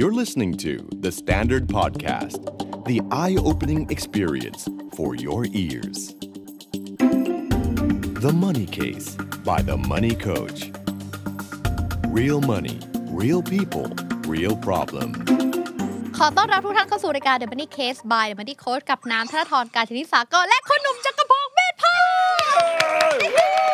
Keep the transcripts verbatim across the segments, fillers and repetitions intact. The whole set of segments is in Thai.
You're listening to The Standard Podcast, the eye-opening experience for your ears. The Money Case by The Money Coach. Real money, real people, real problem. ขอต้อนรับทุกท่านเข้าสู่รายการ The Money Case by The Money Coach กับน้ำธนธร กาญจนิสากรและคุณหนุ่มจักรพงษ์เมธพันธ์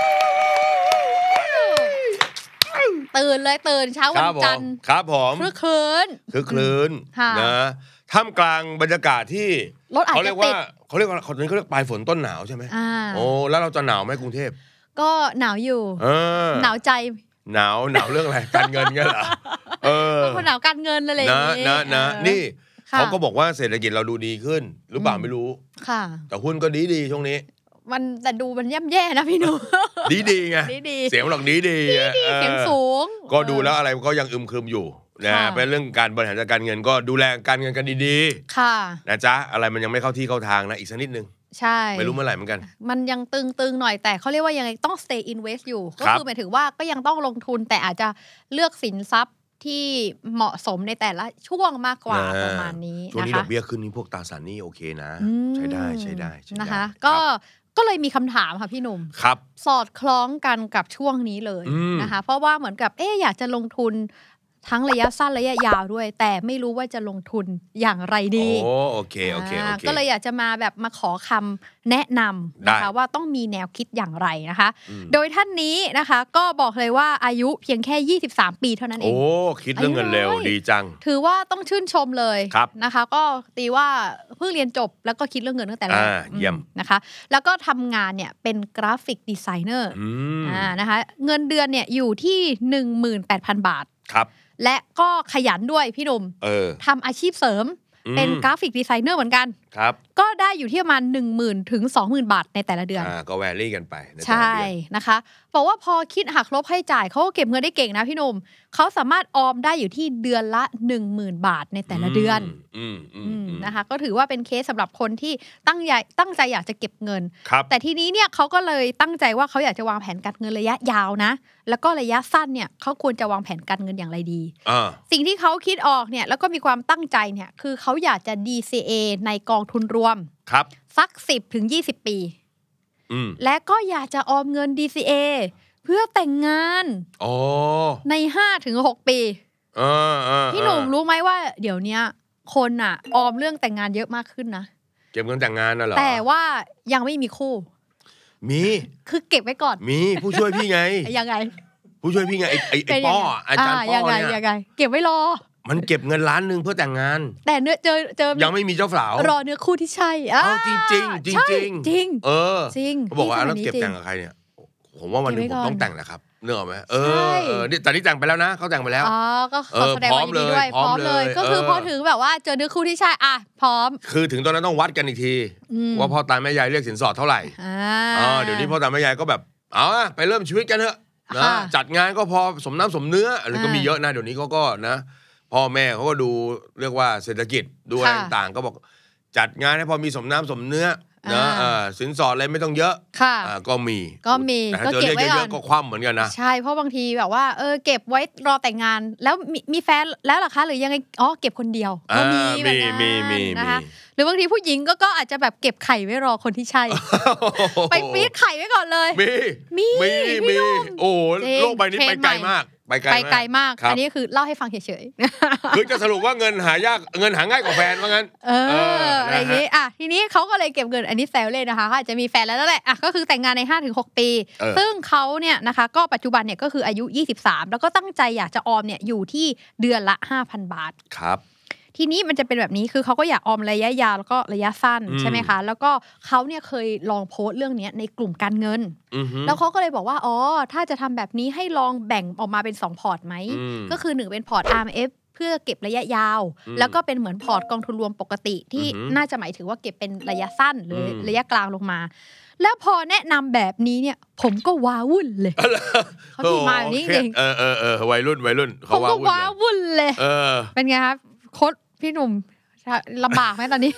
ตื่นเลยตื่นเช้าวันจันทร์ครับผมครึกครื้นครึกครื้นนะท่ามกลางบรรยากาศที่เขาเรียกว่าเขาเรียกว่าเขาเรียกปลายฝนต้นหนาวใช่ไหมโอ้แล้วเราจะหนาวไหมกรุงเทพก็หนาวอยู่หนาวใจหนาวหนาวเรื่องอะไรการเงินเงี้ยเหรอเออคนหนาวการเงินอะไรอย่างนี้นะนะนี่เขาก็บอกว่าเศรษฐกิจเราดูดีขึ้นหรือเปล่าไม่รู้ค่ะแต่หุ้นก็ดีดีช่วงนี้มันแต่ดูมันย่ำแย่นะพี่หนูดีดีไงเสียงหลอกดีดีเสียงสูงก็ดูแล้วอะไรก็ยังอึมครึมอยู่นะเป็นเรื่องการบริหารจัดการเงินก็ดูแลการเงินกันดีๆค่ะนะจ๊ะอะไรมันยังไม่เข้าที่เข้าทางนะอีกสักนิดนึงใช่ไม่รู้เมื่อไหร่เหมือนกันมันยังตึงๆหน่อยแต่เขาเรียกว่ายังไงต้อง stay invest อยู่ก็คือหมายถึงว่าก็ยังต้องลงทุนแต่อาจจะเลือกสินทรัพย์ที่เหมาะสมในแต่ละช่วงมากกว่าประมาณนี้นะคะช่วงนี้ดอกเบี้ยขึ้นนี่พวกตราสารหนี้โอเคนะใช้ได้ใช้ได้นะคะก็ก็เลยมีคำถามค่ะพี่หนุ่มครับสอดคล้องกันกับช่วงนี้เลยนะคะเพราะว่าเหมือนกับเอ๊ะอยากจะลงทุนทั้งระยะสั้นระยะยาวด้วยแต่ไม่รู้ว่าจะลงทุนอย่างไรดีโอ้โอเคโอเคโอเคก็เลยอยากจะมาแบบมาขอคำแนะนำนะคะว่าต้องมีแนวคิดอย่างไรนะคะโดยท่านนี้นะคะก็บอกเลยว่าอายุเพียงแค่ยี่สิบสามปีเท่านั้นเองโอ้คิดเรื่องเงินเร็วดีจังถือว่าต้องชื่นชมเลยนะคะก็ตีว่าเพิ่งเรียนจบแล้วก็คิดเรื่องเงินตั้งแต่แรกเยี่ยมนะคะแล้วก็ทำงานเนี่ยเป็นกราฟิกดีไซเนอร์อ่านะคะเงินเดือนเนี่ยอยู่ที่ หนึ่งหมื่นแปดพัน บาทครับและก็ขยันด้วยพี่หนุ่มทำอาชีพเสริมเป็นกราฟิกดีไซเนอร์เหมือนกันครับก็ได้อยู่ที่ประมาณ หนึ่งหมื่น ถึง สองหมื่น บาทในแต่ละเดือนอ่าก็แวรี่กันไปในแต่ละเดือนใช่นะคะบอกว่าพอคิดหักลบให้จ่ายเขาก็เก็บเงินได้เก่งนะพี่หนุ่มเขาสามารถออมได้อยู่ที่เดือนละ หนึ่งหมื่น บาทในแต่ละเดือนนะคะก็ถือว่าเป็นเคสสำหรับคนที่ตั้งใจตั้งใจอยากจะเก็บเงินแต่ทีนี้เนี่ยเขาก็เลยตั้งใจว่าเขาอยากจะวางแผนการเงินระยะยาวนะแล้วก็ระยะสั้นเนี่ยเขาควรจะวางแผนการเงินอย่างไรดีสิ่งที่เขาคิดออกเนี่ยแล้วก็มีความตั้งใจเนี่ยคือเขาอยากจะ ดี ซี เอ ในกองทุนรวมครับสัก สิบถึงยี่สิบ ปีและก็อยากจะออมเงิน ดี ซี เอ เพื่อแต่งงานใน ห้าถึงหก ปีพี่หนุ่มรู้ไหมว่าเดี๋ยวนี้คนอ่ะออมเรื่องแต่งงานเยอะมากขึ้นนะเก็บเงินแต่งงานน่ะเหรอแต่ว่ายังไม่มีคู่มีคือเก็บไว้ก่อนมีผู้ช่วยพี่ไงยังไงผู้ช่วยพี่ไงไอ้ไอ้ป้ออาจารย์ป้อเนี่ยยังไงเก็บไว้รอมันเก็บเงินล้านนึงเพื่อแต่งงานแต่เนื้อเจอเจอยังไม่มีเจ้าสาวรอเนื้อคู่ที่ใช่อ้าวจริงจริงจริงจริงจริงเออจริงเขาบอกว่าแล้วเก็บแต่งกับใครเนี่ยผมว่าวันนึงผมต้องแต่งแหละครับเนื้อออกไหมเออเออแต่นี่แต่งไปแล้วนะเขาแต่งไปแล้วอ๋อก็ขอแสดงความยินดีด้วยพร้อมเลยก็คือพอถึงแบบว่าเจอเนื้อคู่ที่ใช่อ่ะพร้อมคือถึงตอนนั้นต้องวัดกันอีกทีว่าพ่อตาแม่ยายเรียกสินสอดเท่าไหร่อ๋อเดี๋ยวนี้พ่อตาแม่ยายก็แบบเอาไปเริ่มชีวิตกันเถอะนะจัดงานก็พอสมน้ำสมเนื้ออะไรก็มีเยอะนะเดี๋ยวนี้เขาก็นะพ่อแม่เขาก็ดูเรียกว่าเศรษฐกิจดูอะไรต่างๆก็บอกจัดงานให้พอมีสมน้ำสมเนื้อนะสินสอดอะไรไม่ต้องเยอะก็มีก็มีก็เก็บไว้ก่อนก็คว่ำเหมือนกันนะใช่เพราะบางทีแบบว่าเออเก็บไว้รอแต่งงานแล้วมีแฟนแล้วหรอคะหรือยังไงอ๋อเก็บคนเดียวก็มีแบบนั้นนะคะหรือบางทีผู้หญิงก็ก็อาจจะแบบเก็บไข่ไว้รอคนที่ใช่ไปปี๊ดไข่ไว้ก่อนเลยมีมีมีโอ้โลกใบนี้ไปไกลมากไปไกลมากอันนี้คือเล่าให้ฟังเฉยๆคือจะสรุปว่าเงินหายากเงินหาง่ายกว่าแฟนว่างั้นเอออะไรอย่างนี้อ่ะทีนี้เขาก็เลยเก็บเงินอันนี้แซวเลยนะคะเขาอาจจะมีแฟนแล้วนั่นแหละอ่ะก็คือแต่งงานใน ห้าถึงหก ปีซึ่งเขาเนี่ยนะคะก็ปัจจุบันเนี่ยก็คืออายุยี่สิบสามแล้วก็ตั้งใจอยากจะออมเนี่ยอยู่ที่เดือนละ ห้าพัน บาทครับทีนี้มันจะเป็นแบบนี้คือเขาก็อยากออมระยะยาวแล้วก็ระยะสั้นใช่ไหมคะแล้วก็เขาเนี่ยเคยลองโพสต์เรื่องนี้ในกลุ่มการเงินแล้วเขาก็เลยบอกว่าอ๋อถ้าจะทำแบบนี้ให้ลองแบ่งออกมาเป็นสองพอร์ตไหมก็คือหนึ่งเป็นพอร์ต อาร์ เอ็ม เอฟ เพื่อเก็บระยะยาวแล้วก็เป็นเหมือนพอร์ตกองทุนรวมปกติที่น่าจะหมายถึงว่าเก็บเป็นระยะสั้นหรือระยะกลางลงมาแล้วพอแนะนำแบบนี้เนี่ยผมก็ว้าวุ่นเลยเขาพิมพ์มาอย่างนี้จริงเออเออเออวัยรุ่นวัยรุ่นผมก็ว้าวุ่นเลยเป็นไงครับโค้ชพี่หนุ่มลำบากไหมตอนนี้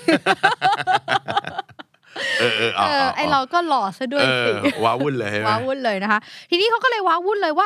เออเออเออไอเราก็หล่อซะด้วยสิว้าวุ่นเลยว้าวุ่นเลยนะคะทีนี้เขาก็เลยว้าวุ่นเลยว่า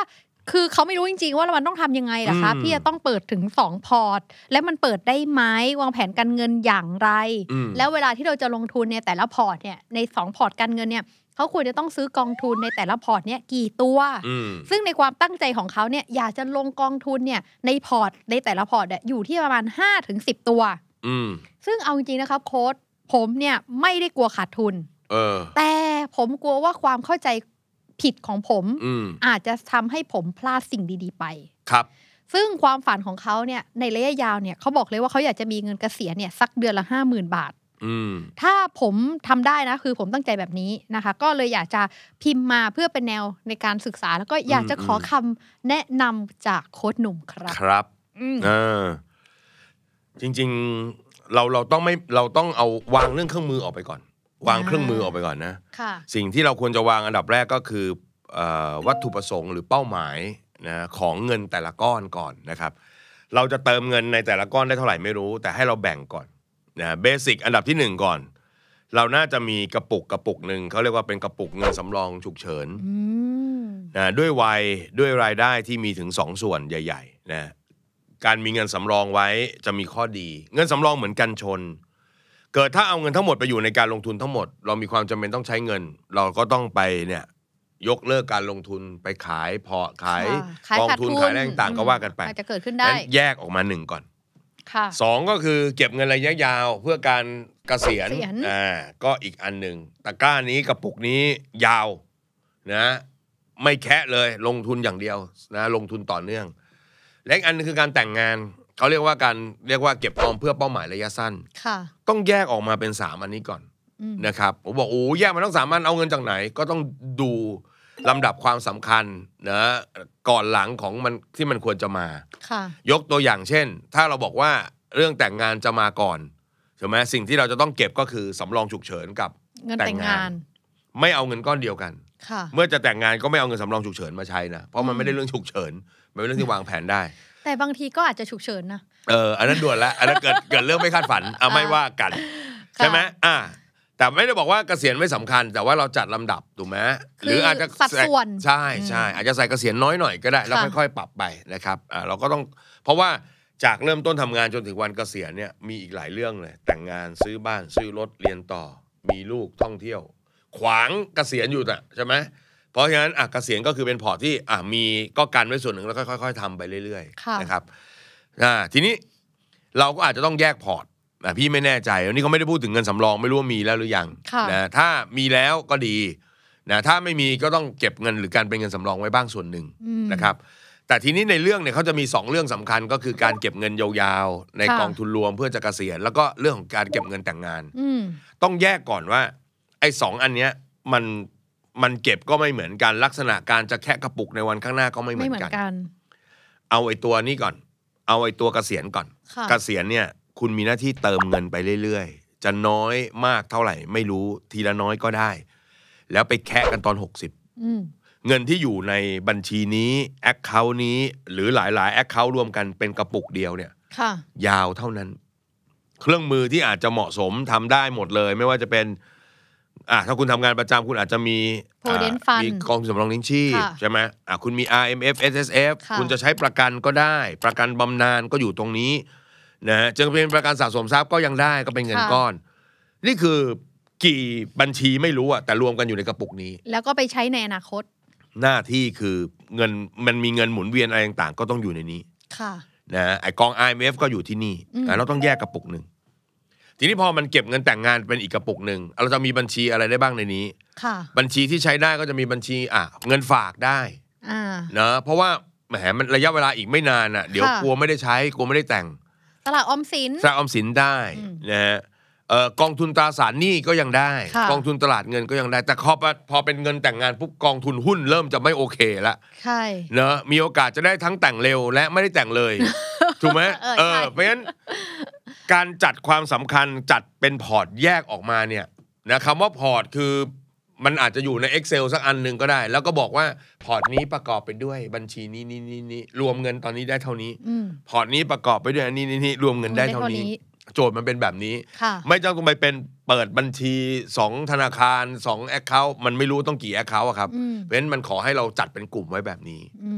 คือเขาไม่รู้จริงๆว่ามันต้องทำยังไงล่ะคะพี่จะต้องเปิดถึงสองพอร์ตและมันเปิดได้ไหมวางแผนการเงินอย่างไรแล้วเวลาที่เราจะลงทุนเนี่ยแต่ละพอร์ตเนี่ยในสองพอร์ตการเงินเนี่ยเขาควรจะต้องซื้อกองทุนในแต่ละพอร์ตเนี่ยกี่ตัวซึ่งในความตั้งใจของเขาเนี่ยอยากจะลงกองทุนเนี่ยในพอร์ตในแต่ละพอร์ตอยู่ที่ประมาณ ห้าถึงสิบ ตัวซึ่งเอาจริงๆนะครับโค้ชผมเนี่ยไม่ได้กลัวขาดทุนแต่ผมกลัวว่าความเข้าใจผิดของผมอาจจะทำให้ผมพลาดสิ่งดีๆไปครับซึ่งความฝันของเขาเนี่ยในระยะยาวเนี่ยเขาบอกเลยว่าเขาอยากจะมีเงินเกษียณเนี่ยสักเดือนละ ห้าหมื่น บาทถ้าผมทำได้นะคือผมตั้งใจแบบนี้นะคะก็เลยอยากจะพิมพ์มาเพื่อเป็นแนวในการศึกษาแล้วก็อยากจะขอคำแนะนำจากโค้ชหนุ่มครับครับอ่าจริงๆเราเราต้องไม่เราต้องเอาวางเรื่องเครื่องมือออกไปก่อนวางเครื่องมือออกไปก่อนนะสิ่งที่เราควรจะวางอันดับแรกก็คือวัตถุประสงค์หรือเป้าหมายนะของเงินแต่ละก้อนก่อนนะครับเราจะเติมเงินในแต่ละก้อนได้เท่าไหร่ไม่รู้แต่ให้เราแบ่งก่อนนะเบสิกอันดับที่หนึ่งก่อนเราน่าจะมีกระปุกกระปุกหนึ่งเขาเรียกว่าเป็นกระปุกเงินสำรองฉุกเฉินนะด้วยวัยด้วยรายได้ที่มีถึงสองส่วนใหญ่ๆนะการมีเงินสำรองไว้จะมีข้อดีเงินสำรองเหมือนกันชนเกิดถ้าเอาเงินทั้งหมดไปอยู่ในการลงทุนทั้งหมดเรามีความจำเป็นต้องใช้เงินเราก็ต้องไปเนี่ยยกเลิกการลงทุนไปขายพอขายกองทุนขายอะไรต่างๆก็ว่ากันไปอาจจะเกิดขึ้นได้แยกออกมาหนึ่งก่อนสองก็คือเก็บเงินระยะยาวเพื่อการเกษียณอ่าก็อีกอันหนึ่งตะกร้านี้กระปุกนี้ยาวนะไม่แคะเลยลงทุนอย่างเดียวนะลงทุนต่อเนื่องและอีกอันนึงคือการแต่งงานเขาเรียกว่าการเรียกว่าเก็บออมเพื่อเป้าหมายระยะสั้นต้องแยกออกมาเป็นสามอันนี้ก่อนนะครับผมบอกโอ้แยกมาทั้งสามอันเอาเงินจากไหนก็ต้องดูลำดับความสำคัญนะก่อนหลังของมันที่มันควรจะมายกตัวอย่างเช่นถ้าเราบอกว่าเรื่องแต่งงานจะมาก่อนใช่ไหมสิ่งที่เราจะต้องเก็บก็คือสำรองฉุกเฉินกับแต่งงานไม่เอาเงินก้อนเดียวกันเมื่อจะแต่งงานก็ไม่เอาเงินสำรองฉุกเฉินมาใช้นะเพราะมันไม่ได้เรื่องฉุกเฉินมันเป็นเรื่องที่วางแผนได้แต่บางทีก็อาจจะฉุกเฉินนะเอออันนั้นด่วนละอันนั้นเกิดเกิดเรื่องไม่คาดฝันเอาไม่ว่ากันใช่ไหมอ่าแต่ไม่ได้บอกว่าเกษียณไม่สำคัญแต่ว่าเราจัดลำดับถูกไหมหรืออาจจะสัดส่วนใช่ใช่อาจจะใส่เกษียณน้อยหน่อยก็ได้แล้วค่อยๆปรับไปนะครับอ่าเราก็ต้องเพราะว่าจากเริ่มต้นทำงานจนถึงวันเกษียณเนี่ยมีอีกหลายเรื่องเลยแต่งงานซื้อบ้านซื้อรถเรียนต่อมีลูกท่องเที่ยวขวางเกษียณอยู่น่ะใช่ไหมเพราะฉะนั้นอ่ะเกษียณก็คือเป็นพอร์ตที่อ่ะมีก็กันไว้ส่วนหนึ่งแล้วค่อยๆทำไปเรื่อยๆนะครับอ่าทีนี้เราก็อาจจะต้องแยกพอร์ตอ่ะพี่ไม่แน่ใจอันนี้เขาไม่ได้พูดถึงเงินสำรองไม่รู้ว่ามีแล้วหรือยังนะถ้ามีแล้วก็ดีนะถ้าไม่มีก็ต้องเก็บเงินหรือการเป็นเงินสำรองไว้บ้างส่วนหนึ่งนะครับแต่ทีนี้ในเรื่องเนี่ยเขาจะมีสองเรื่องสำคัญก็คือการเก็บเงินยาวๆในกองทุนรวมเพื่อจะเกษียณแล้วก็เรื่องของการเก็บเงินแต่งงานต้องแยกก่อนว่าไอ้สองอันเนี้ยมันมันเก็บก็ไม่เหมือนกันลักษณะการจะแคะกระปุกในวันข้างหน้าก็ไม่เหมือนกันเอาไอ้ตัวนี้ก่อนเอาไอ้ตัวเกษียณก่อนเกษียณเนี่ยคุณมีหน้าที่เติมเงินไปเรื่อยๆจะน้อยมากเท่าไหร่ไม่รู้ทีละน้อยก็ได้แล้วไปแคะกันตอนหกสิบเงินที่อยู่ในบัญชีนี้แอคเคาท์นี้หรือหลายๆแอคเคาท์รวมกันเป็นกระปุกเดียวเนี่ยยาวเท่านั้นเครื่องมือที่อาจจะเหมาะสมทำได้หมดเลยไม่ว่าจะเป็นอ่ะถ้าคุณทำงานประจำคุณอาจจะมีมีกองทุนสำรองเลี้ยงชีพใช่ไหมอ่ะคุณมี อาร์ เอ็ม เอฟ เอส เอส เอฟ คุณจะใช้ประกันก็ได้ประกันบำนาญก็อยู่ตรงนี้นะจะเป็นประกันสะสมทรัพย์ก็ยังได้ก็เป็นเงินก้อนนี่คือกี่บัญชีไม่รู้อะแต่รวมกันอยู่ในกระปุกนี้แล้วก็ไปใช้ในอนาคตหน้าที่คือเงินมันมีเงินหมุนเวียนอะไรต่างๆก็ต้องอยู่ในนี้นะไอกอง อาร์ เอ็ม เอฟ ก็อยู่ที่นี่เราต้องแยกกระปุกหนึ่งทีนี้พอมันเก็บเงินแต่งงานเป็นอีกกระปุกหนึ่งเราจะมีบัญชีอะไรได้บ้างในนี้บัญชีที่ใช้ได้ก็จะมีบัญชีอ่ะเงินฝากได้นะเพราะว่าแหมมันระยะเวลาอีกไม่นานอ่ะเดี๋ยวกลัวไม่ได้ใช้กลัวไม่ได้แต่งตลาดออมสินตลาดออมสินได้นะฮะเอ่อกองทุนตราสารหนี้ก็ยังได้กองทุนตลาดเงินก็ยังได้แต่พอพอเป็นเงินแต่งงานปุ๊บกองทุนหุ้นเริ่มจะไม่โอเคละใช่เนอะมีโอกาสจะได้ทั้งแต่งเร็วและไม่ได้แต่งเลยถูกไหมเออเพราะฉะนั้นการจัดความสำคัญจัดเป็นพอร์ตแยกออกมาเนี่ยนะคำว่าพอร์ตคือมันอาจจะอยู่ใน Excel สักอันหนึ่งก็ได้แล้วก็บอกว่าพอร์ตนี้ประกอบไปด้วยบัญชีนี้นี้นี้นี้รวมเงินตอนนี้ได้เท่านี้พอร์ตนี้ประกอบไปด้วยอันนี้นี้นี้รวมเงินได้เท่านี้โจทย์มันเป็นแบบนี้ไม่ต้องไปเป็นเปิดบัญชีสองธนาคารสอง account มันไม่รู้ต้องกี่ account อะครับเพราะฉะนั้นมันขอให้เราจัดเป็นกลุ่มไว้แบบนี้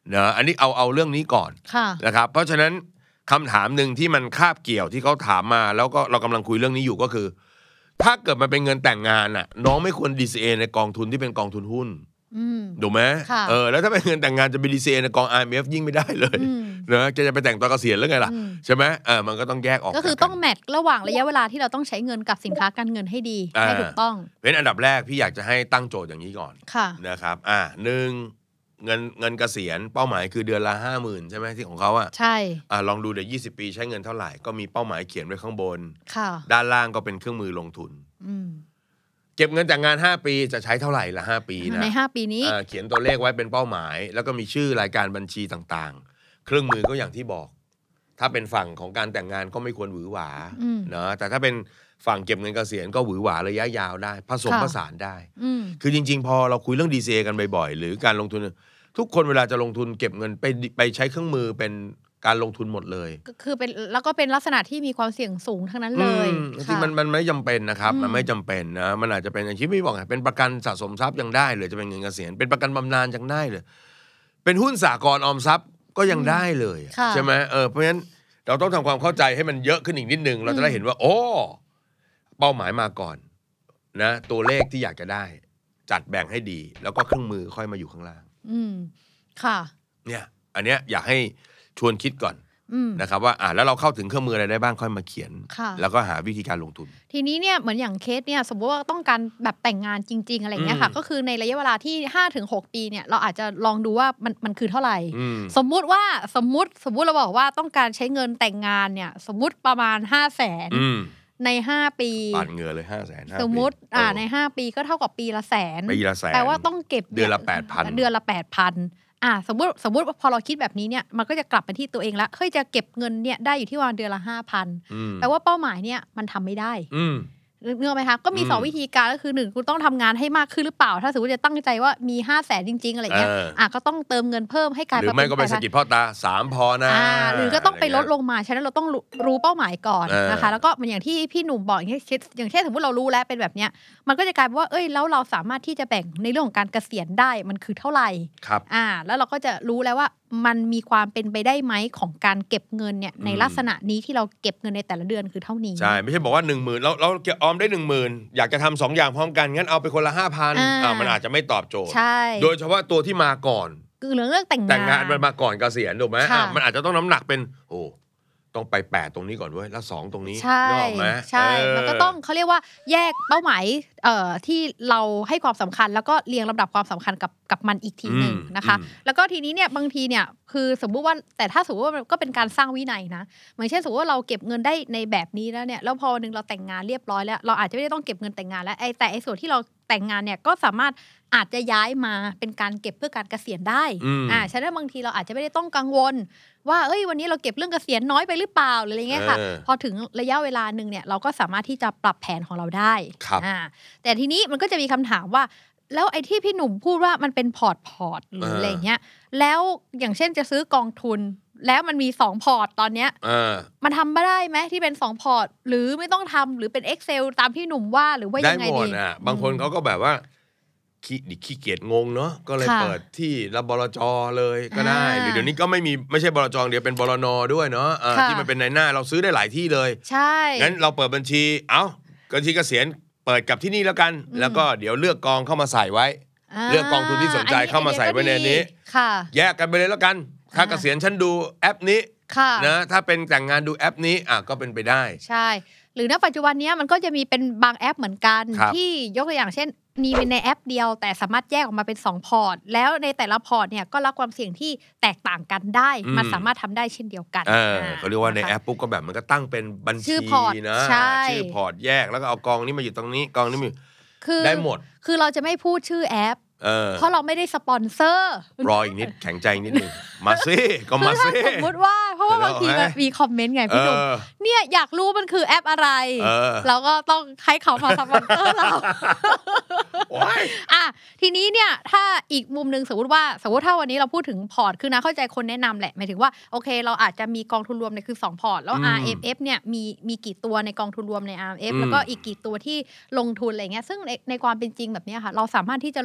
นะอันนี้เอาเอาเรื่องนี้ก่อนนะครับเพราะฉะนั้นคำถามหนึ่งที่มันคาบเกี่ยวที่เขาถามมาแล้วก็เรากำลังคุยเรื่องนี้อยู่ก็คือถ้าเกิดมันเป็นเงินแต่งงานน่ะน้องไม่ควร ดี ซี เอ ในกองทุนที่เป็นกองทุนหุ้นถูกไหมเออแล้วถ้าเป็นเงินแต่งงานจะไป ดี ซี เอ ในกอง อาร์ เอ็ม เอฟ ยิ่งไม่ได้เลยนะจะจะไปแต่งตอนเกษียณแล้วไงล่ะใช่ไหมเออมันก็ต้องแยกออกก็คือต้องแมทระหว่างระยะเวลาที่เราต้องใช้เงินกับสินค้าการเงินให้ดีให้ถูกต้องเป็นอันดับแรกพี่อยากจะให้ตั้งโจทย์อย่างนี้ก่อนนะครับอ่าหนึ่งเงินเงินเกษียณเป้าหมายคือเดือนละห้าหมื่นใช่ไหมที่ของเขาอ่ะใช่อ่าลองดูเดี๋ยวยี่สิบปีใช้เงินเท่าไหร่ก็มีเป้าหมายเขียนไว้ข้างบนด้านล่างก็เป็นเครื่องมือลงทุนเก็บเงินแต่งงานห้าปีจะใช้เท่าไหร่ละห้าปีนะในห้าปีนี้เขียนตัวเลขไว้เป็นเป้าหมายแล้วก็มีชื่อรายการบัญชีต่างๆเครื่องมือก็อย่างที่บอกถ้าเป็นฝั่งของการแต่งงานก็ไม่ควรหวือหวาเนาะแต่ถ้าเป็นฝั่งเก็บเงินเกษียณก็หวือหวาระยะยาวได้ผสมผสานได้คือจริงๆพอเราคุยเรื่อง ดี ซี เอ กันบ่อยๆหรือการลงทุนทุกคนเวลาจะลงทุนเก็บเงินไปไปใช้เครื่องมือเป็นการลงทุนหมดเลยก็คือเป็นแล้วก็เป็นลักษณะที่มีความเสี่ยงสูงทั้งนั้นเลยที่มันมันไม่จำเป็นนะครับมันไม่จำเป็นนะมันอาจจะเป็นอย่างที่พี่บอกไงเป็นประกันสะสมทรัพย์ยังได้เลยจะเป็นเงินเกษียณเป็นประกันบำนาญยังได้เลยเป็นหุ้นสหกรณ์ออมทรัพย์ก็ยังได้เลยใช่ไหมเออเพราะฉะนั้นเราต้องทำความเข้าใจให้มันเยอะขึ้นอีกนิดนึงเราจะได้เห็นว่าโอ้เป้าหมายมาก่อนนะตัวเลขที่อยากจะได้จัดแบ่งให้ดีแล้วก็เครื่องมือค่อยมาอยู่ข้างล่างอืมค่ะเนี่ยอันเนี้ยอยากให้ชวนคิดก่อนนะครับว่าอ่าแล้วเราเข้าถึงเครื่องมืออะไรได้บ้างค่อยมาเขียนแล้วก็หาวิธีการลงทุนทีนี้เนี่ยเหมือนอย่างเคสเนี่ยสมมติว่าต้องการแบบแต่งงานจริงๆอะไรเงี้ยค่ะก็คือในระยะเวลาที่ ห้าถึงหก ปีเนี่ยเราอาจจะลองดูว่ามันมันคือเท่าไหร่สมมุติว่าสมมุติสมมุติเราบอกว่าต้องการใช้เงินแต่งงานเนี่ยสมมุติประมาณ ห้าแสน ในห้าปีปาดเหงื่อเลย ห้าแสนสมมุติอ่าในห้าปีก็เท่ากับปีละแสนปีละแสนแปลว่าต้องเก็บเดือนละ แปดพันเดือนละ แปดพันอ่าสมมติสมมติพอเราคิดแบบนี้เนี่ยมันก็จะกลับไปที่ตัวเองละเฮ้ยจะเก็บเงินเนี่ยได้อยู่ที่วันเดือนละ ห้าพัน แปลว่าเป้าหมายเนี่ยมันทำไม่ได้เงื่อนไหมคะก็มีสองวิธีการก็คือหนึ่งคุณต้องทำงานให้มากขึ้นหรือเปล่าถ้าสมมติจะตั้งใจว่ามีห้าแสนจริงๆอะไรเงี้ยอ่ะก็ต้องเติมเงินเพิ่มให้กลายเป็นหรือไม่ก็ไปสกิดพ่อตาสามพอนะหรือก็ต้องไปลดลงมาฉะนั้นเราต้องรู้เป้าหมายก่อนนะคะแล้วก็มันอย่างที่พี่หนุ่มบอกอย่างเช่นอย่างเช่นสมมติเรารู้แล้วเป็นแบบเนี้ยมันก็จะกลายเป็นว่าเอ้ยแล้วเราสามารถที่จะแบ่งในเรื่องของการเกษียณได้มันคือเท่าไหร่ครับอ่าแล้วเราก็จะรู้แล้วว่ามันมีความเป็นไปได้ไหมของการเก็บเงินเนี่ยในลักษณะนี้ที่เราเก็บเงินในแต่ละเดือนคือเท่านี้ใช่ไม่ใช่บอกว่า หนึ่งหมื่น เราเราเก็บออมได้ หนึ่งหมื่น อยากจะทำสองอย่างพร้อมกันงั้นเอาไปคนละ ห้าพัน อ่ามันอาจจะไม่ตอบโจทย์โดยเฉพาะตัวที่มาก่อนคือเรื่องเรื่องแต่งงานแต่งงานมันมาก่อนเกษียณถูกไหมอ่ามันอาจจะต้องน้ำหนักเป็นโอ้ต้องไปแปดตรงนี้ก่อนเว้ยแล้วสองตรงนี้ใช่ใช่มันก็ต้องเขาเรียกว่าแยกเป้าหมายเอ่อที่เราให้ความสำคัญแล้วก็เรียงลำดับความสำคัญกับกับมันอีกทีหนึ่งนะคะแล้วก็ทีนี้เนี่ยบางทีเนี่ยคือสมมุติว่าแต่ถ้าสมมติว่าก็เป็นการสร้างวินัยนะเหมือนเช่นสมมติว่าเราเก็บเงินได้ในแบบนี้แล้วเนี่ยแล้วพอวันนึงเราแต่งงานเรียบร้อยแล้วเราอาจจะไม่ได้ต้องเก็บเงินแต่งงานแล้วไอ้แต่ไอ้ส่วนที่เราแต่งงานเนี่ยก็สามารถอาจจะย้ายมาเป็นการเก็บเพื่อการเกษียณได้อ่าฉะนั้นบางทีเราอาจจะไม่ได้ต้องกังวลว่าเอ้ยวันนี้เราเก็บเรื่องเกษียณน้อยไปหรือเปล่าหรืออะไรเงี้ยค่ะพอถึงระยะเวลานึงเนี่ยเราก็สามารถที่จะปรับแผนของเราได้อ่าแต่ทีนี้มันก็จะมีคำถามว่าแล้วไอ้ที่พี่หนุ่มพูดว่ามันเป็นพอร์ตพอร์ตหรืออะไรเงี้ยแล้วอย่างเช่นจะซื้อกองทุนแล้วมันมีสองพอร์ตตอนเนี้ยมันทำไม่ได้ไหมที่เป็นสองพอร์ตหรือไม่ต้องทำหรือเป็น Excel ตามพี่หนุ่มว่าหรือว่ายังไงดีได้หมดอ่ะบางคนเขาก็แบบว่าขี้ดิขี้เกียจงงเนาะก็เลยเปิดที่รับบลจเลยก็ได้หรือเดี๋ยวนี้ก็ไม่มีไม่ใช่บลจเดียวเป็นบลนด้วยเนาะที่มันเป็นในหน้าเราซื้อได้หลายที่เลยใช่งั้นเราเปิดบัญชีเอ้าบัญชีเกษียณเปิดกับที่นี่แล้วกันแล้วก็เดี๋ยวเลือกกองเข้ามาใส่ไว้เลือกกองทุนที่สนใจเข้ามาใส่ไว้ในนี้แยกกันไปเลยแล้วกันถ้าเกษียณฉันดูแอปนี้นะถ้าเป็นแต่งงานดูแอปนี้อ่ะก็เป็นไปได้ใช่หรือณปัจจุบันนี้มันก็จะมีเป็นบางแอปเหมือนกันที่ยกตัวอย่างเช่นมีเป็นในแอปเดียวแต่สามารถแยกออกมาเป็นสองพอร์ตแล้วในแต่ละพอร์ตเนี่ยก็รับความเสี่ยงที่แตกต่างกันได้มันสามารถทำได้เช่นเดียวกันเขาเรียกว่าในแอปปุ๊บก็แบบมันก็ตั้งเป็นบัญชีนะชื่อพอร์ตแยกแล้วก็เอากองนี้มาอยู่ตรงนี้กองนี้มีได้หมดคือเราจะไม่พูดชื่อแอปเพราะเราไม่ได้สปอนเซอร์รออีกนิดแข็งใจนิดนึงมาซิก็มาซิสมมติว่าเพราะว่าบางทีมีคอมเมนต์ไงพี่หนุ่มเนี่ยอยากรู้มันคือแอปอะไรเราก็ต้องให้เขามาสปอนเซอร์เราอ่ะทีนี้เนี่ยถ้าอีกมุมนึงสมมติว่าสมมติถ้าวันนี้เราพูดถึงพอร์ตคือนะเข้าใจคนแนะนำแหละหมายถึงว่าโอเคเราอาจจะมีกองทุนรวมเนี่ยคือสองพอร์ตแล้ว อาร์ เอ็ม เอฟ เนี่ยมีมีกี่ตัวในกองทุนรวมใน อาร์ เอ็ม เอฟ แล้วก็อีกกี่ตัวที่ลงทุนอะไรเงี้ยซึ่งในในความเป็นจริงแบบนี้ค่ะเราสามารถที่จะลงทุน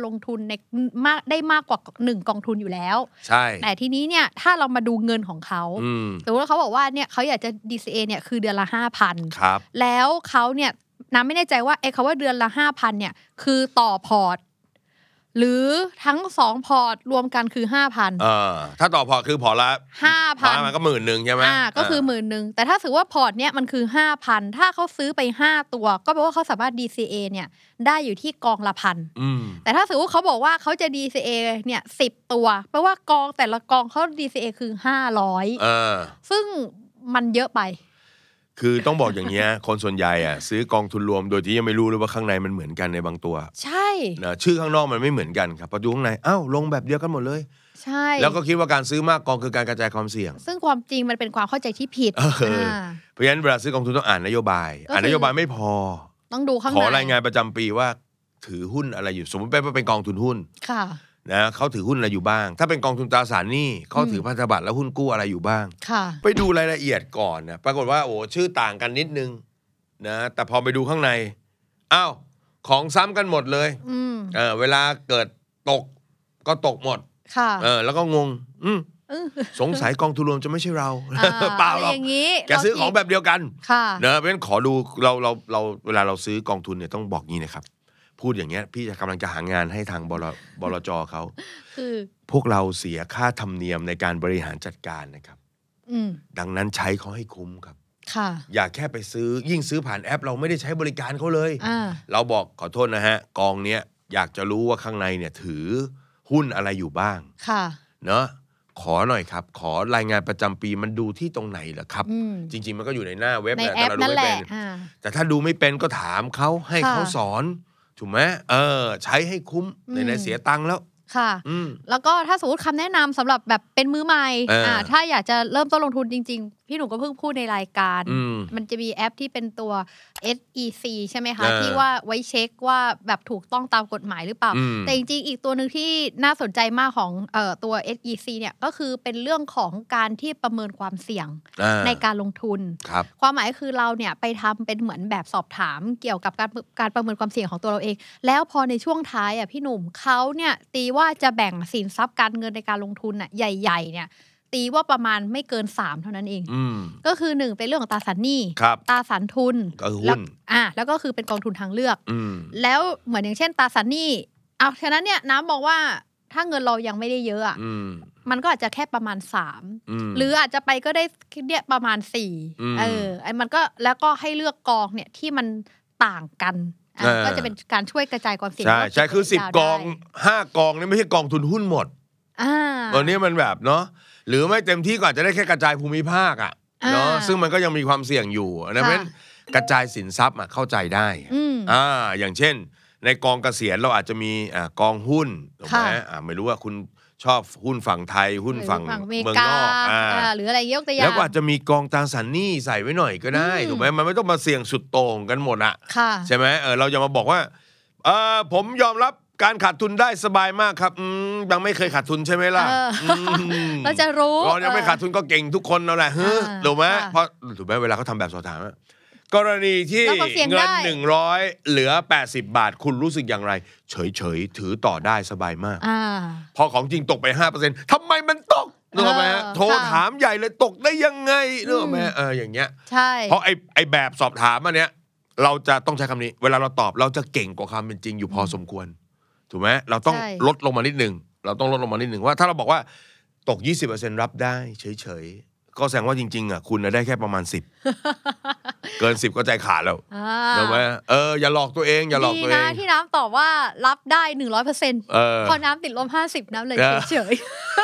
ในมากได้มากกว่าหนึ่งกองทุนอยู่แล้วใช่แต่ทีนี้เนี่ยถ้าเรามาดูเงินของเขาสมมติว่าเขาบอกว่าเนี่ยเขาอยากจะ ดี ซี เอ เนี่ยคือเดือนละ ห้าพันครับแล้วเขาเนี่ยน้ำไม่แน่ใจว่าไอ้คำว่าเดือนละ ห้าพัน เนี่ยคือต่อพอร์ตหรือทั้งสองพอร์ตรวมกันคือ ห้าพันเออถ้าต่อพอร์ตคือพอร์ตละห้าพันมันก็หมื่นนึงใช่มั้ยอ่าก็คือหมื่นนึงแต่ถ้าถือว่าพอร์ตเนี้ยมันคือ ห้าพัน ถ้าเขาซื้อไปห้าตัวก็แปลว่าเขาสามารถ ดี ซี เอ เนี่ยได้อยู่ที่กองละพันแต่ถ้าสมมุติเขาบอกว่าเขาจะ ดี ซี เอ เนี่ยสิบตัวแปลว่ากองแต่ละกองเขา ดี ซี เอ คือห้าร้อยเออซึ่งมันเยอะไปคือต้องบอกอย่างเงี้ยคนส่วนใหญ่อ่ะซื้อกองทุนรวมโดยที่ยังไม่รู้เลยว่าข้างในมันเหมือนกันในบางตัวใช่นะชื่อข้างนอกมันไม่เหมือนกันครับพอดูข้างในอ้าวลงแบบเดียวกันหมดเลยใช่แล้วก็คิดว่าการซื้อมากกองคือการกระจายความเสี่ยงซึ่งความจริงมันเป็นความเข้าใจที่ผิดเพราะฉะนั้นเวลาซื้อกองทุนต้องอ่านนโยบายอ่านนโยบายไม่พอต้องดูข้างในขอรายงานประจำปีว่าถือหุ้นอะไรอยู่สมมติว่าเป็นกองทุนหุ้นค่ะนะเขาถือหุ้นอะไรอยู่บ้างถ้าเป็นกองทุนตราสารหนี้เขาถือพันธบัตรและหุ้นกู้อะไรอยู่บ้างไปดูรายละเอียดก่อนนะปรากฏว่าโอ้ชื่อต่างกันนิดนึงนะแต่พอไปดูข้างในอ้าวของซ้ำกันหมดเลยเออเวลาเกิดตกก็ตกหมดเออแล้วก็งงอืมสงสัยกองทุนรวมจะไม่ใช่เราเปล่าหรอกแกซื้อของแบบเดียวกันเนอะเพราะฉะนั้นขอดูเราเราเราเวลาเราซื้อกองทุนเนี่ยต้องบอกงี้นะครับพูดอย่างเงี้ยพี่จะกำลังจะหางานให้ทางบลบลจเขาคือพวกเราเสียค่าธรรมเนียมในการบริหารจัดการนะครับดังนั้นใช้เขาให้คุ้มครับอย่าแค่ไปซื้อยิ่งซื้อผ่านแอปเราไม่ได้ใช้บริการเขาเลยเราบอกขอโทษนะฮะกองเนี้ยอยากจะรู้ว่าข้างในเนี่ยถือหุ้นอะไรอยู่บ้างเนาะขอหน่อยครับขอรายงานประจำปีมันดูที่ตรงไหนเหรอครับจริงๆมันก็อยู่ในหน้าเว็บแต่เราดูไม่เป็นแต่ถ้าดูไม่เป็นก็ถามเขาให้เขาสอนถูกไหมเออใช้ให้คุ้มในๆเสียตังค์แล้วค่ะแล้วก็ถ้าสมมติคำแนะนำสำหรับแบบเป็นมือใหม่อ่าถ้าอยากจะเริ่มต้นลงทุนจริงๆพี่หนูก็เพิ่งพูดในรายการมันจะมีแอปที่เป็นตัว เอส อี ซี ใช่ไหมคะที่ว่าไว้เช็คว่าแบบถูกต้องตามกฎหมายหรือเปล่าแต่จริงๆอีกตัวหนึ่งที่น่าสนใจมากของเอ่อตัว เอส อี ซี เนี่ยก็คือเป็นเรื่องของการที่ประเมินความเสี่ยงในการลงทุนความหมายคือเราเนี่ยไปทำเป็นเหมือนแบบสอบถามเกี่ยวกับการการประเมินความเสี่ยงของตัวเราเองแล้วพอในช่วงท้ายอ่ะพี่หนุ่มเขาเนี่ยตีว่าจะแบ่งสินทรัพย์การเงินในการลงทุนน่ะใหญ่ๆเนี่ยตีว่าประมาณไม่เกินสามเท่านั้นเองก็คือหนึ่งเป็นเรื่องของตราสารหนี้ตราสารทุนก็คือหุ้นอ่ะแล้วก็คือเป็นกองทุนทางเลือกแล้วเหมือนอย่างเช่นตราสารหนี้เอาฉะนั้นเนี่ยน้ำบอกว่าถ้าเงินเรายังไม่ได้เยอะอ่ะมันก็อาจจะแค่ประมาณสามหรืออาจจะไปก็ได้เนี่ยประมาณสี่เออไอ้มันก็แล้วก็ให้เลือกกองเนี่ยที่มันต่างกันก็จะเป็นการช่วยกระจายความเสี่ยงใช่ใช่คือสิบกองห้ากองนี่ไม่ใช่กองทุนหุ้นหมดตอนนี้มันแบบเนาะหรือไม่เต็มที่ก็อาจจะได้แค่กระจายภูมิภาคอ่ะเนาะซึ่งมันก็ยังมีความเสี่ยงอยู่นะเพราะฉะนั้นกระจายสินทรัพย์เข้าใจได้อ่าอย่างเช่นในกองเกษียณเราอาจจะมีอ่ากองหุ้นถูกไหมอ่าไม่รู้ว่าคุณชอบหุ้นฝั่งไทยหุ้นฝั่งเมืองนอกอ่าหรืออะไรยกตัวอย่างแล้วก็อาจจะมีกองตราสารหนี้ใส่ไว้หน่อยก็ได้ถูกไหมมันไม่ต้องมาเสี่ยงสุดโต่งกันหมดอ่ะใช่ไหมเออเราจะมาบอกว่าเออผมยอมรับการขาดทุนได้สบายมากครับยังไม่เคยขาดทุนใช่ไหมล่ะเราจะรู้เรายังไม่ขาดทุนก็เก่งทุกคนนั่นแหละถูกไหมเพราะถูกไหมเวลาเขาทำแบบสอบถามกรณีที่เงินหนึ่งร้อยเหลือแปดสิบบาทคุณรู้สึกอย่างไรเฉยๆถือต่อได้สบายมากพอของจริงตกไป ห้าเปอร์เซ็นต์ ทำไมมันตกนึกออกไหมโทรถามใหญ่เลยตกได้ยังไงนึกออกไหมเอออย่างเงี้ยใช่เพราะไอ้ไอ้แบบสอบถามอันเนี้ยเราจะต้องใช้คำนี้เวลาเราตอบเราจะเก่งกว่าความเป็นจริงอยู่พอสมควรถูกไหมเราต้องลดลงมานิดนึงเราต้องลดลงมานิดนึงว่าถ้าเราบอกว่าตก ยี่สิบเปอร์เซ็นต์ รับได้เฉยๆก็แสดงว่าจริงๆอ่ะคุณได้แค่ประมาณสิบเกินสิบก็ใจขาดแล้วถูกไหมเอออย่าหลอกตัวเองอย่าหลอกตัวเองดีนะที่น้ำตอบว่ารับได้ หนึ่งร้อยเปอร์เซ็นต์ พอน้ำติดลบห้าสิบน้ำเลยเฉย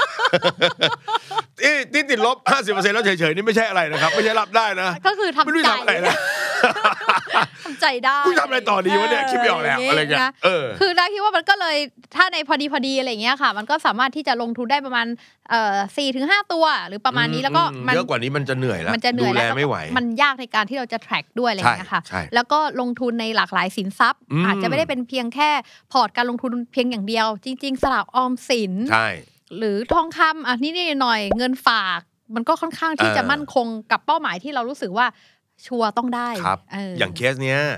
ๆที่ติดลบ ห้าสิบเปอร์เซ็นต์ แล้วเฉยๆนี่ไม่ใช่อะไรนะครับไม่ใช่รับได้นะก็คือทำใจไม่รู้ทำอะไรนะทำใจได้คุณทำอะไรต่อดีวะเนี่ยคิดไม่ออกแล้วอะไรเงี้ยเออคือได้คิดว่ามันก็เลยถ้าในพอดีพอดีอะไรเงี้ยค่ะมันก็สามารถที่จะลงทุนได้ประมาณเอ่อ สี่ถึงห้า ตัวหรือประมาณนี้แล้วก็เยอะกว่านี้มันจะเหนื่อยแล้วมันจะเหนื่อยแล้วไม่ไหวมันยากในการที่เราจะ track ด้วยอะไรเงี้ยค่ะแล้วก็ลงทุนในหลากหลายสินทรัพย์อาจจะไม่ได้เป็นเพียงแค่พอร์ตการลงทุนเพียงอย่างเดียวจริงๆสลับออมสินใช่หรือทองคำอ่ะนี่ๆหน่อยเงินฝากมันก็ค่อนข้างที่จะมั่นคงกับเป้าหมายที่เรารู้สึกว่าชัวร์ต้องได้ครับอย่างเคสเนี้ย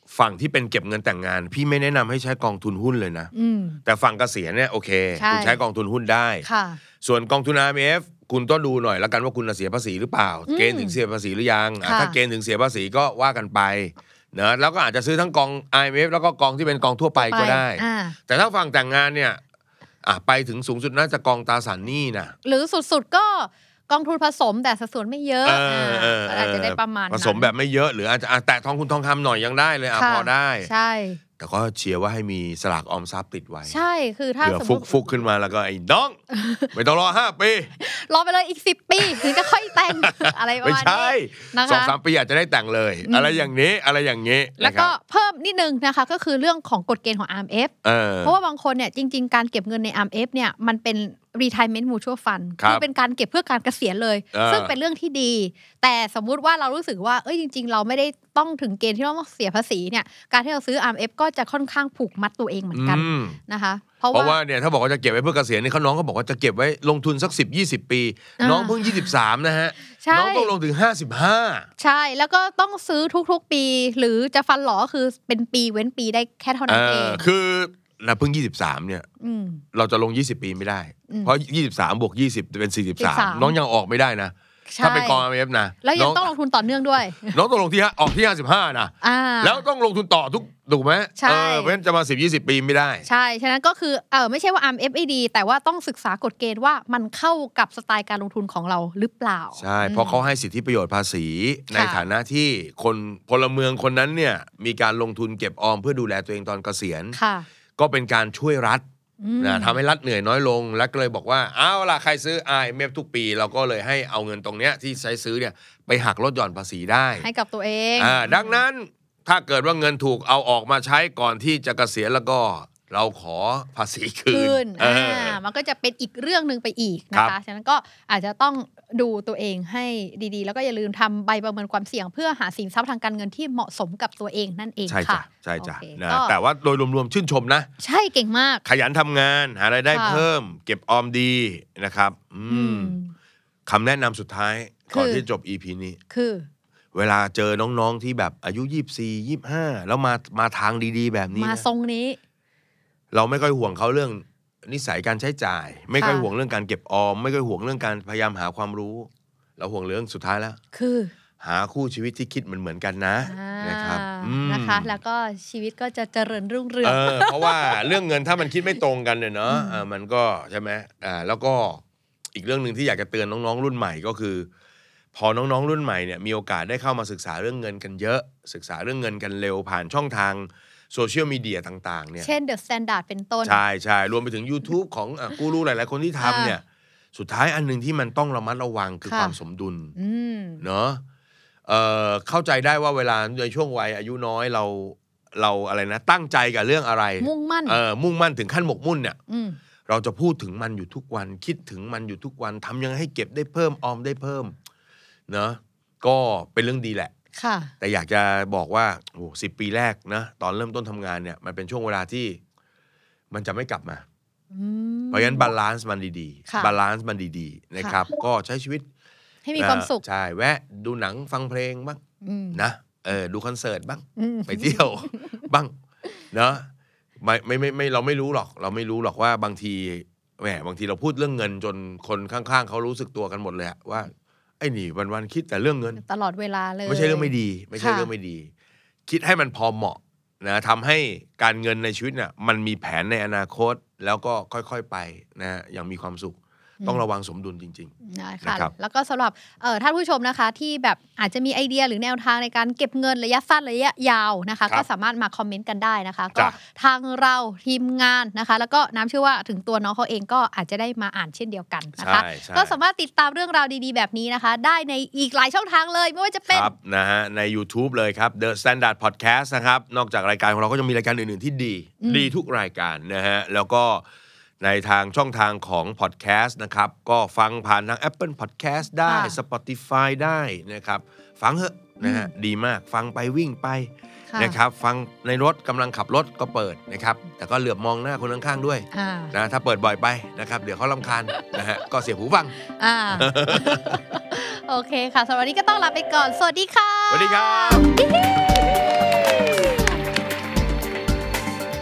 ฝั่งที่เป็นเก็บเงินแต่งงานพี่ไม่แนะนำให้ใช้กองทุนหุ้นเลยนะแต่ฝั่งเกษียณเนี่ยโอเคคุณใช้กองทุนหุ้นได้ส่วนกองทุน อาร์ เอ็ม เอฟ คุณต้องดูหน่อยแล้วกันว่าคุณเสียภาษีหรือเปล่าเกณฑ์ถึงเสียภาษีหรือยังถ้าเกณฑ์ถึงเสียภาษีก็ว่ากันไปนะแล้วก็อาจจะซื้อทั้งกอง อาร์ เอ็ม เอฟ แล้วก็กองที่เป็นกองทั่วไปก็ได้แต่ถ้าฝั่งแต่งงานเนี่ยไปถึงสูงสุดน่าจะกองตราสารหนี้นะหรือสุดๆก็กองทุนผสมแต่สัดส่วนไม่เยอะอาจจะได้ประมาณผสมแบบไม่เยอะหรืออาจจะแต่ทองคุณทองคำหน่อยยังได้เลยอ่ะพอได้ใช่แต่ก็เชียร์ว่าให้มีสลากออมทรัพย์ติดไว้ใช่คือถ้าสมมติฟุกขึ้นมาแล้วก็ไอ้น้องไม่ต้องรอห้าปีรอไปเลยอีกสิบปีถึงจะค่อยแต่งอะไรประมาณนี้ไม่ใช่สองสามปีอาจจะได้แต่งเลยอะไรอย่างนี้อะไรอย่างนี้แล้วก็เพิ่มนิดนึงนะคะก็คือเรื่องของกฎเกณฑ์ของ อาร์ เอ็ม เอฟ เพราะว่าบางคนเนี่ยจริงๆการเก็บเงินใน อาร์ เอ็ม เอฟ เนี่ยมันเป็น retirement mutual fund คือเป็นการเก็บเพื่อการเกษียณเลยซึ่งเป็นเรื่องที่ดีแต่สมมุติว่าเรารู้สึกว่าเอ้ยจริงๆเราไม่ได้ต้องถึงเกณฑ์ที่ต้องเสียภาษีเนี่ยการที่เราซื้อ อาร์ เอ็ม เอฟ ก็จะค่อนข้างผูกมัดตัวเองเหมือนกันนะคะเพราะว่าเนี่ยถ้าบอกว่าจะเก็บไว้เพื่อเกษียณนี่เขาน้องเขาบอกว่าจะเก็บไว้ลงทุนสักสิบ ยี่สิบปีน้องเพิ่งยี่สิบสามนะฮะน้องต้องลงถึงห้าสิบห้าใช่แล้วก็ต้องซื้อทุกๆปีหรือจะฟันหลอคือเป็นปีเว้นปีได้แค่เท่านั้นเองคือเราเพิ่งยี่สิบสามเนี่ยเราจะลงยี่สิบปีไม่ได้เพราะยี่สิบสามบวกยี่สิบเป็นสี่สิบสามน้องยังออกไม่ได้นะถ้าเป็นกอง อาร์ เอ็ม เอฟ นะแล้วยังต้องลงทุนต่อเนื่องด้วยน้องต้องลงที่ออกที่ห้าสิบห้านะแล้วต้องลงทุนต่อทุกถูกไหมใช่เพราะฉะนั้นจะมาสิบ ยี่สิบปีไม่ได้ใช่ฉะนั้นก็คือเออไม่ใช่ว่า อาร์ เอ็ม เอฟ ไม่ดีแต่ว่าต้องศึกษากฎเกณฑ์ว่ามันเข้ากับสไตล์การลงทุนของเราหรือเปล่าใช่เพราะเขาให้สิทธิประโยชน์ภาษีในฐานะที่คนพลเมืองคนนั้นเนี่ยมีการลงทุนเก็บออมเพื่อดูแลตัวเองตอนเกษียณก็เป็นการช่วยรัฐนะทำให้รัฐเหนื่อยน้อยลงและก็เลยบอกว่าเอาล่ะใครซื้อ อาร์ เอ็ม เอฟ ทุกปีเราก็เลยให้เอาเงินตรงเนี้ยที่ใช้ซื้อเนี่ยไปหักลดหย่อนภาษีได้ให้กับตัวเองอ่าดังนั้นถ้าเกิดว่าเงินถูกเอาออกมาใช้ก่อนที่จะเกษียณแล้วก็เราขอภาษีคืนอ่ามันก็จะเป็นอีกเรื่องนึงไปอีกนะคะฉะนั้นก็อาจจะต้องดูตัวเองให้ดีๆแล้วก็อย่าลืมทำใบประเมินความเสี่ยงเพื่อหาสินทรัพย์ทางการเงินที่เหมาะสมกับตัวเองนั่นเองค่ะใช่จ้ะนะแต่ว่าโดยรวมๆชื่นชมนะใช่เก่งมากขยันทำงานหารายได้เพิ่มเก็บออมดีนะครับคำแนะนำสุดท้ายก่อนที่จบ อี พี นี้คือเวลาเจอน้องๆที่แบบอายุยี่สิบสี่ ยี่สิบห้าแล้วมามาทางดีๆแบบนี้มาทรงนี้เราไม่ค่อยห่วงเขาเรื่องนิสัยการใช้จ่ายไม่ค่อยห่วงเรื่องการเก็บออมไม่ค่อยห่วงเรื่องการพยายามหาความรู้เราห่วงเรื่องสุดท้ายแล้วคือหาคู่ชีวิตที่คิดเหมือนเหมือนกันนะนะครับนะคะแล้วก็ชีวิตก็จะเจริญรุ่งเรืองเพราะว่าเรื่องเงินถ้ามันคิดไม่ตรงกันเนี่ยเนาะมันก็ใช่ไหมอ่าแล้วก็อีกเรื่องนึงที่อยากจะเตือนน้องๆรุ่นใหม่ก็คือพอน้องๆรุ่นใหม่เนี่ยมีโอกาสได้เข้ามาศึกษาเรื่องเงินกันเยอะศึกษาเรื่องเงินกันเร็วผ่านช่องทางโซเชียลมีเดียต่างๆเนี่ยเช่น The Standard เป็นต้นใช่ใช่รวมไปถึง YouTube ของกูรูหลายๆคนที่ทำเนี่ยสุดท้ายอันนึงที่มันต้องระมัดระวังคือความสมดุลเนาะเอ่อเข้าใจได้ว่าเวลาในช่วงวัยอายุน้อยเราเราอะไรนะตั้งใจกับเรื่องอะไรมุ่งมั่นเออมุ่งมั่นถึงขั้นหมกมุ่นเนี่ยเราจะพูดถึงมันอยู่ทุกวันคิดถึงมันอยู่ทุกวันทำยังไงให้เก็บได้เพิ่มออมได้เพิ่มเนาะก็เป็นเรื่องดีแหละแต่อยากจะบอกว่าโอ้สิบปีแรกนะตอนเริ่มต้นทำงานเนี่ยมันเป็นช่วงเวลาที่มันจะไม่กลับมาเพราะฉะนั้นบาลานซ์มันดีๆบาลานซ์มันดีๆนะครับก็ใช้ชีวิตให้มีความสุขใช่แวะดูหนังฟังเพลงบ้างนะเออดูคอนเสิร์ตบ้างไปเที่ยวบ้างเนาะไม่ไม่ไม่ไม่เราไม่รู้หรอกเราไม่รู้หรอกว่าบางทีแหมบางทีเราพูดเรื่องเงินจนคนข้างๆเขารู้สึกตัวกันหมดเลยว่าไอ้นี่วันๆคิดแต่เรื่องเงินตลอดเวลาเลยไม่ใช่เรื่องไม่ดีไม่ใช่เรื่องไม่ดีคิดให้มันพอเหมาะนะทำให้การเงินในชีวิตเนี่ยมันมีแผนในอนาคตแล้วก็ค่อยๆไปนะอย่างมีความสุขต้องระวังสมดุลจริงๆนะคะแล้วก็สำหรับท่านผู้ชมนะคะที่แบบอาจจะมีไอเดียหรือแนวทางในการเก็บเงินระยะสั้นระยะยาวนะคะก็สามารถมาคอมเมนต์กันได้นะคะก็ทางเราทีมงานนะคะแล้วก็น้ำเชื่อว่าถึงตัวน้องเขาเองก็อาจจะได้มาอ่านเช่นเดียวกันนะคะก็สามารถติดตามเรื่องราวดีๆแบบนี้นะคะได้ในอีกหลายช่องทางเลยไม่ว่าจะเป็นครับนะฮะใน YouTube เลยครับ The Standard Podcast นะครับนอกจากรายการของเราก็จะมีรายการอื่นๆที่ดีดีทุกรายการนะฮะแล้วก็ในทางช่องทางของพอดแคสต์นะครับก็ฟังผ่านทาง Apple Podcast ได้ Spotify ได้นะครับฟังเถอะนะฮะดีมากฟังไปวิ่งไปนะครับฟังในรถกำลังขับรถก็เปิดนะครับแต่ก็เหลือบมองหน้าคนข้างๆด้วยนะถ้าเปิดบ่อยไปนะครับเดี๋ยวเขารำคาญนะฮะก็เสียหูฟังโอเคค่ะสำหรับวันนี้ก็ต้องลาไปก่อนสวัสดีค่ะสวัสดีครับ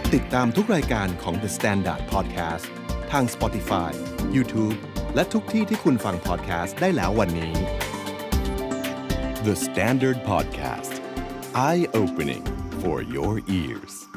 ติดตามทุกรายการของ The Standard Podcast ทาง Spotify, YouTube และทุกที่ที่คุณฟัง podcast ได้แล้ววันนี้ The Standard Podcast Eye Opening for your ears